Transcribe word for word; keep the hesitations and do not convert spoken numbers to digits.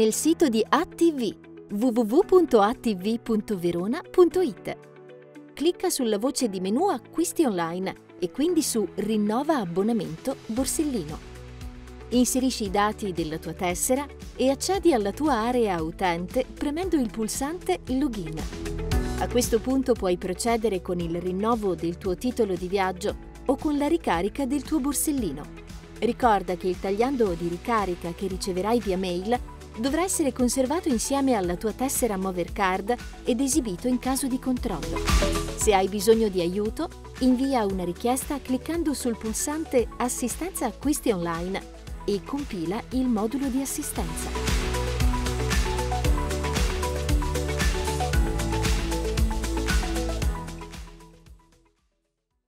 nel sito di A T V w w w punto a t v punto verona punto i t. Clicca sulla voce di menu Acquisti online e quindi su Rinnova abbonamento Borsellino. Inserisci i dati della tua tessera e accedi alla tua area utente premendo il pulsante Login. A questo punto puoi procedere con il rinnovo del tuo titolo di viaggio o con la ricarica del tuo borsellino. Ricorda che il tagliando di ricarica che riceverai via mail dovrà essere conservato insieme alla tua tessera Movercard ed esibito in caso di controllo. Se hai bisogno di aiuto, invia una richiesta cliccando sul pulsante Assistenza acquisti online e compila il modulo di assistenza.